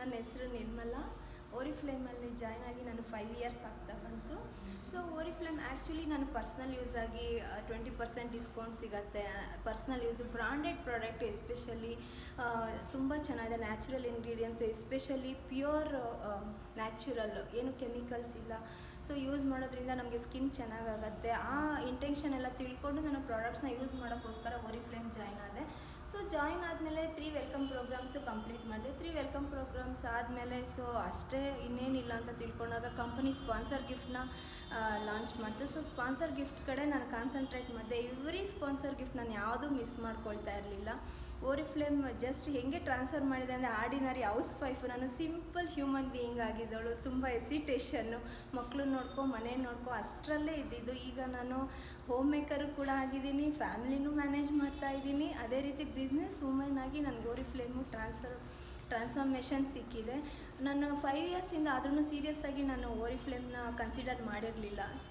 ನನ್ನ ಹೆಸರು ನಿರ್ಮಲಾ. ಓರಿಫ್ಲೇಮಲ್ಲಿ ಜಾಯ್ನ್ ಆಗಿ ನಾನು 5 ಇಯರ್ಸ್ ಆಗ್ತಾ ಬಂತು. ಸೊ ಓರಿಫ್ಲೇಮ್ ಆ್ಯಕ್ಚುಲಿ ನಾನು ಪರ್ಸ್ನಲ್ ಯೂಸ್ ಆಗಿ 20% ಡಿಸ್ಕೌಂಟ್ ಸಿಗುತ್ತೆ. Personal use branded product especially ತುಂಬ ಚೆನ್ನಾಗಿದೆ. Natural ingredients, especially pure natural, ಏನು ಕೆಮಿಕಲ್ಸ್ ಇಲ್ಲ. ಸೊ ಯೂಸ್ ಮಾಡೋದ್ರಿಂದ ನಮಗೆ ಸ್ಕಿನ್ ಚೆನ್ನಾಗಾಗತ್ತೆ. ಆ ಇಂಟೆನ್ಷನ್ ಎಲ್ಲ ತಿಳ್ಕೊಂಡು ನಾನು ಪ್ರಾಡಕ್ಟ್ಸ್ನ ಯೂಸ್ ಮಾಡೋಕ್ಕೋಸ್ಕರ ಓರಿಫ್ಲೇಮ್ ಜಾಯ್ನ್ ಆದೆ. ಸೊ ಜಾಯ್ನ್ ಆದಮೇಲೆ 3 ವೆಲ್ಕಮ್ ಪ್ರೋಗ್ರಾಮ್ಸು ಕಂಪ್ಲೀಟ್ ಮಾಡಿದೆ. 3 ವೆಲ್ಕಮ್ ಪ್ರೋಗ್ರಾಮ್ಸ್ ಆದಮೇಲೆ ಸೊ ಅಷ್ಟೇ, ಇನ್ನೇನಿಲ್ಲ ಅಂತ ತಿಳ್ಕೊಂಡಾಗ ಕಂಪನಿ ಸ್ಪಾನ್ಸರ್ ಗಿಫ್ಟ್ನ ಲಾಂಚ್ ಮಾಡ್ತು. ಸೊ ಸ್ಪಾನ್ಸರ್ ಗಿಫ್ಟ್ ಕಡೆ ನಾನು ಕಾನ್ಸಂಟ್ರೇಟ್ ಮಾಡಿದೆ. ಎವ್ರಿ ಸ್ಪಾನ್ಸರ್ ಗಿಫ್ಟ್ ನಾನು ಯಾವುದೂ ಮಿಸ್ ಮಾಡ್ಕೊಳ್ತಾ ಇರಲಿಲ್ಲ. ಓರಿಫ್ಲೇಮ್ ಜಸ್ಟ್ ಹೇಗೆ ಟ್ರಾನ್ಸ್ಫರ್ ಮಾಡಿದೆ ಅಂದರೆ, ಆರ್ಡಿನರಿ ಹೌಸ್ ವೈಫು, ನಾನು ಸಿಂಪಲ್ ಹ್ಯೂಮನ್ ಬೀಯಿಂಗ್ ಆಗಿದ್ದವಳು. ತುಂಬ ಎಸಿಟೇಷನ್ನು, ಮಕ್ಕಳು ನೋಡ್ಕೊ, ಮನೆ ನೋಡ್ಕೊ, ಅಷ್ಟರಲ್ಲೇ ಇದ್ದಿದ್ದು. ಈಗ ನಾನು ಹೋಮ್ ಮೇಕರು ಕೂಡ ಆಗಿದ್ದೀನಿ, ಫ್ಯಾಮಿಲಿನೂ ಮ್ಯಾನೇಜ್ ಮಾಡ್ತಾ ಇದ್ದೀನಿ. ಅದೇ ರೀತಿ ಬಿಸ್ನೆಸ್ ವುಮೆನ್ ಆಗಿ ನನಗೆ ಓರಿಫ್ಲೇಮು ಟ್ರಾನ್ಸ್ಫಾರ್ಮೇಷನ್ ಸಿಕ್ಕಿದೆ. ನಾನು 5 ಇಯರ್ಸಿಂದ ಆದ್ರೂ ಸೀರಿಯಸ್ ಆಗಿ ನಾನು ಓರಿಫ್ಲೇಮ್ನ ಕನ್ಸಿಡರ್ ಮಾಡಿರಲಿಲ್ಲ. ಸೊ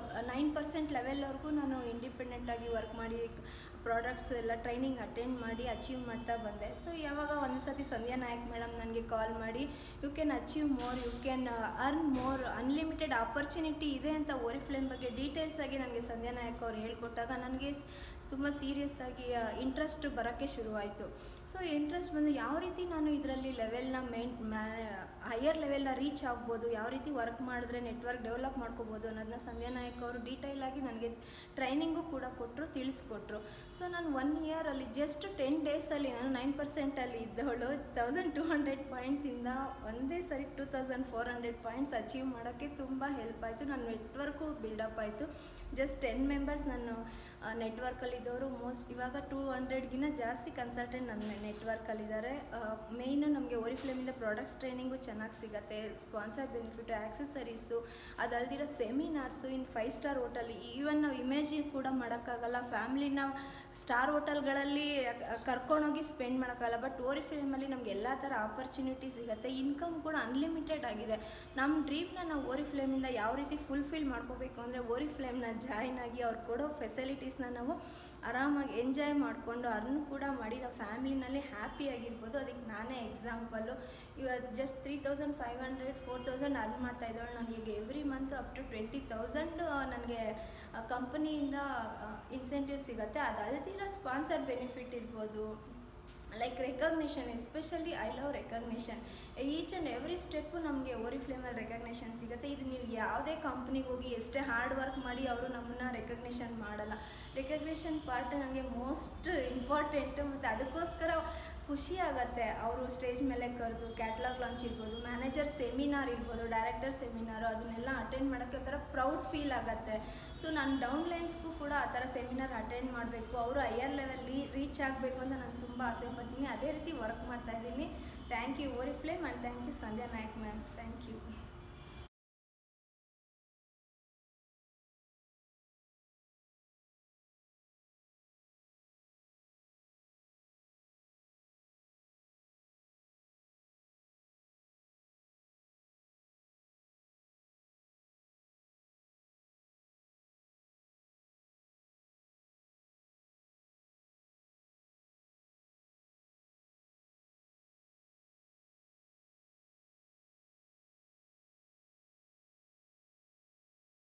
9% ಲೆವೆಲ್ವರೆಗೂ ನಾನು ಇಂಡಿಪೆಂಡೆಂಟಾಗಿ ವರ್ಕ್ ಮಾಡಿ ಪ್ರಾಡಕ್ಟ್ಸ್ ಎಲ್ಲ ಟ್ರೈನಿಂಗ್ ಅಟೆಂಡ್ ಮಾಡಿ ಅಚೀವ್ ಮಾಡ್ತಾ ಬಂದೆ. ಸೊ ಯಾವಾಗ ಒಂದು ಸತಿ ಸಂಧ್ಯಾ ನಾಯಕ್ ಮೇಡಮ್ ನನಗೆ ಕಾಲ್ ಮಾಡಿ, you can achieve more, you can earn more, unlimited opportunity ಇದೆ ಅಂತ ಓರಿಫ್ಲೇಮ್ ಬಗ್ಗೆ ಡೀಟೇಲ್ಸ್ ಆಗಿ ನನಗೆ ಸಂಧ್ಯಾ ನಾಯಕ್ ಅವ್ರು ಹೇಳ್ಕೊಟ್ಟಾಗ ನನಗೆ ತುಂಬ ಸೀರಿಯಸ್ ಆಗಿ ಇಂಟ್ರೆಸ್ಟ್ ಬರೋಕ್ಕೆ ಶುರುವಾಯಿತು. ಸೊ ಇಂಟ್ರೆಸ್ಟ್ ಬಂದು ಯಾವ ರೀತಿ ನಾನು ಇದರಲ್ಲಿ ಲೆವೆಲ್ನ ಹೈಯರ್ ಲೆವೆಲ್ನ ರೀಚ್ ಆಗ್ಬೋದು, ಯಾವ ರೀತಿ ವರ್ಕ್ ಮಾಡಿದ್ರೆ ನೆಟ್ವರ್ಕ್ ಡೆವಲಪ್ ಮಾಡ್ಕೋಬೋದು ಅನ್ನೋದನ್ನ ಸಂಧ್ಯಾ ನಾಯಕ್ ಅವರು ಡೀಟೈಲಾಗಿ ನನಗೆ ಟ್ರೈನಿಂಗು ಕೂಡ ಕೊಟ್ಟರು, ತಿಳಿಸ್ಕೊಟ್ರು. ಸೊ ನಾನು 1 ಇಯರಲ್ಲಿ ಜಸ್ಟ್ 10 ಡೇಸಲ್ಲಿ ನಾನು 9%ಅಲ್ಲಿ ಇದ್ದವಳು 1200 ಪಾಯಿಂಟ್ಸಿಂದ ಒಂದೇ ಸರಿ 2400 ಪಾಯಿಂಟ್ಸ್ ಅಚೀವ್ ಮಾಡೋಕ್ಕೆ ತುಂಬ ಹೆಲ್ಪ್ ಆಯಿತು. ನನ್ನ ನೆಟ್ವರ್ಕು ಬಿಲ್ಡಪ್ ಆಯಿತು. ಜಸ್ಟ್ 10 ಮೆಂಬರ್ಸ್ ನಾನು ನೆಟ್ವರ್ಕಲ್ಲಿದ್ದವರು. ಇವಾಗ 200ಗಿನ್ನ ಜಾಸ್ತಿ ಕನ್ಸಲ್ಟೆಂಟ್ ನನ್ನ ನೆಟ್ವರ್ಕಲ್ಲಿದ್ದಾರೆ. ಮೇಯ್ನು ನಮಗೆ ಓರಿಫ್ಲೇಮಿಂದ ಪ್ರಾಡಕ್ಟ್ಸ್ ಟ್ರೈನಿಂಗು ಚೆನ್ನಾಗಿ ಸಿಗುತ್ತೆ, ಸ್ಪಾನ್ಸರ್ ಬೆನಿಫಿಟು, ಆ್ಯಕ್ಸಸರೀಸು, ಅದಲ್ದಿರೋ seminars in 5 star hotel. Even ನಾವು ಇಮೇಜಿಂಗ್ ಕೂಡ ಮಾಡೋಕ್ಕಾಗಲ್ಲ, ಫ್ಯಾಮ್ಲಿನ ಸ್ಟಾರ್ ಹೋಟೆಲ್ಗಳಲ್ಲಿ ಕರ್ಕೊಂಡೋಗಿ ಸ್ಪೆಂಡ್ ಮಾಡೋಕ್ಕಾಗಲ್ಲ. ಬಟ್ ಓರಿಫ್ಲೇಮಲ್ಲಿ ನಮ್ಗೆ ಎಲ್ಲ ಥರ ಆಪರ್ಚುನಿಟಿ ಸಿಗುತ್ತೆ. ಇನ್ಕಮ್ ಕೂಡ ಅನ್ಲಿಮಿಟೆಡ್ ಆಗಿದೆ. ನಮ್ಮ ಡ್ರೀಮ್ನ ನಾವು ಓರಿಫ್ಲೇಮಿಂದ ಯಾವ ರೀತಿ ಫುಲ್ಫಿಲ್ ಮಾಡ್ಕೋಬೇಕು ಅಂದರೆ, ಓರಿಫ್ಲೇಮ್ನ ಜಾಯ್ನ್ ಆಗಿ ಅವ್ರು ಕೊಡೋ ಫೆಸಿಲಿಟೀಸ್ನ ನಾವು ಆರಾಮಾಗಿ ಎಂಜಾಯ್ ಮಾಡಿಕೊಂಡು ಅರ್ನ್ ಕೂಡ ಮಾಡಿ ನಾವು ಫ್ಯಾಮ್ಲಿನಲ್ಲಿ ಹ್ಯಾಪಿಯಾಗಿರ್ಬೋದು. ಅದಕ್ಕೆ ನಾನೇ ಎಕ್ಸಾಂಪಲ್ಲು. ಇವತ್ತು ಜಸ್ಟ್ 3500 4000 ಅರ್ನ್ ಮಾಡ್ತಾಯಿದ್ದವಳು ನಾನು ಈಗ ಎವ್ರಿ ಮಂತ್ ಅಪ್ ಟು 20,000 ನನಗೆ ಕಂಪನಿಯಿಂದ ಇನ್ಸೆಂಟಿವ್ ಸಿಗುತ್ತೆ. ಅದಲ್ದಿರೋ ಸ್ಪಾನ್ಸರ್ ಬೆನಿಫಿಟ್ ಇರ್ಬೋದು, like recognition, especially I love recognition. Each and every step ನಮಗೆ ಓರಿಫ್ಲೇಮಲ್ಲಿ ರೆಕಗ್ನೇಷನ್ ಸಿಗುತ್ತೆ. ಇದು ನೀವು ಯಾವುದೇ ಕಂಪ್ನಿಗೆ ಹೋಗಿ ಎಷ್ಟೇ ಹಾರ್ಡ್ ವರ್ಕ್ ಮಾಡಿ ಅವರು ನಮ್ಮನ್ನು ರೆಕಗ್ನೇಷನ್ ಮಾಡಲ್ಲ. ರೆಕಗ್ನೇಷನ್ ಪಾರ್ಟ್ ನನಗೆ ಮೋಸ್ಟ್ ಇಂಪಾರ್ಟೆಂಟು. ಮತ್ತು ಅದಕ್ಕೋಸ್ಕರ ಖುಷಿ ಆಗುತ್ತೆ. ಅವರು ಸ್ಟೇಜ್ ಮೇಲೆ ಕರೆದು ಕ್ಯಾಟ್ಲಾಗ್ ಲಾಂಚ್ ಇರ್ಬೋದು, ಮ್ಯಾನೇಜರ್ ಸೆಮಿನಾರ್ ಇರ್ಬೋದು, ಡೈರೆಕ್ಟರ್ ಸೆಮಿನಾರು, ಅದನ್ನೆಲ್ಲ ಅಟೆಂಡ್ ಮಾಡೋಕ್ಕೆ ಒಂಥರ ಪ್ರೌಡ್ ಫೀಲ್ ಆಗುತ್ತೆ. ಸೊ ನಾನು ಡೌನ್ಲೈನ್ಸ್ಗೂ ಕೂಡ ಆ ಥರ ಸೆಮಿನಾರ್ ಅಟೆಂಡ್ ಮಾಡಬೇಕು, ಅವರು ಹೈಯರ್ ಲೆವೆಲ್ಲಿ ರೀಚ್ ಆಗಬೇಕು ಅಂತ ನಾನು ತುಂಬ ಆಸೆ ಪಡ್ತೀನಿ. ಅದೇ ರೀತಿ ವರ್ಕ್ ಮಾಡ್ತಾಯಿದ್ದೀನಿ. Thank you Oriflame and thank you Sandhya Nayak ma'am. Thank you.